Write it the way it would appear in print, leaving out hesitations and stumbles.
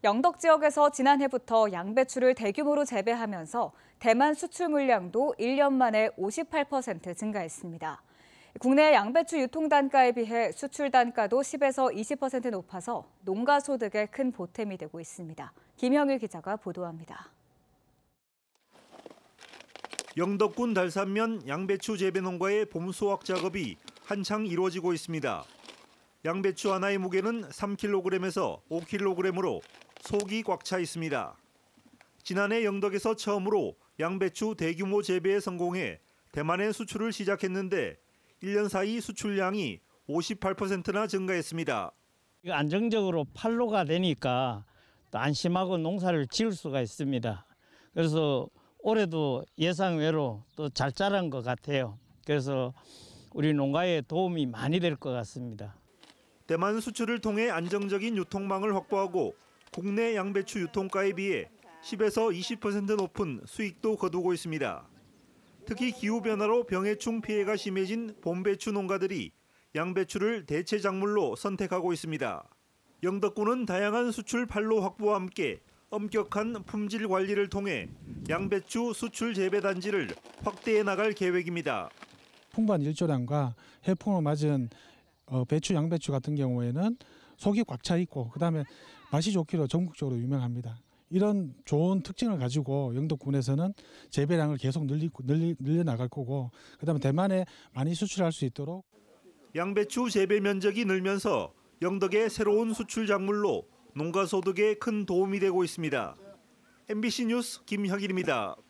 영덕 지역에서 지난해부터 양배추를 대규모로 재배하면서 대만 수출 물량도 1년 만에 58% 증가했습니다. 국내 양배추 유통 단가에 비해 수출 단가도 10에서 20% 높아서 농가 소득에 큰 보탬이 되고 있습니다. 김형일 기자가 보도합니다. 영덕군 달산면 양배추 재배 농가의 봄 수확 작업이 한창 이루어지고 있습니다. 양배추 하나의 무게는 3kg에서 5kg으로 속이 꽉 차 있습니다. 지난해 영덕에서 처음으로 양배추 대규모 재배에 성공해 대만에 수출을 시작했는데 1년 사이 수출량이 58%나 증가했습니다. 안정적으로 판로가 되니까 또 안심하고 농사를 지을 수가 있습니다. 그래서 올해도 예상외로 또 잘 자란 것 같아요. 그래서 우리 농가에 도움이 많이 될 것 같습니다. 대만 수출을 통해 안정적인 유통망을 확보하고 국내 양배추 유통가에 비해 10에서 20% 높은 수익도 거두고 있습니다. 특히 기후변화로 병해충 피해가 심해진 봄배추 농가들이 양배추를 대체 작물로 선택하고 있습니다. 영덕군은 다양한 수출 판로 확보와 함께 엄격한 품질 관리를 통해 양배추 수출 재배 단지를 확대해 나갈 계획입니다. 풍부한 일조량과 해풍을 맞은 배추, 양배추 같은 경우에는 속이 꽉 차 있고 그다음에 맛이 좋기로 전국적으로 유명합니다. 이런 좋은 특징을 가지고 영덕군에서는 재배량을 계속 늘려나갈 거고 그다음에 대만에 많이 수출할 수 있도록. 양배추 재배 면적이 늘면서 영덕의 새로운 수출 작물로 농가 소득에 큰 도움이 되고 있습니다. MBC 뉴스 김혁일입니다.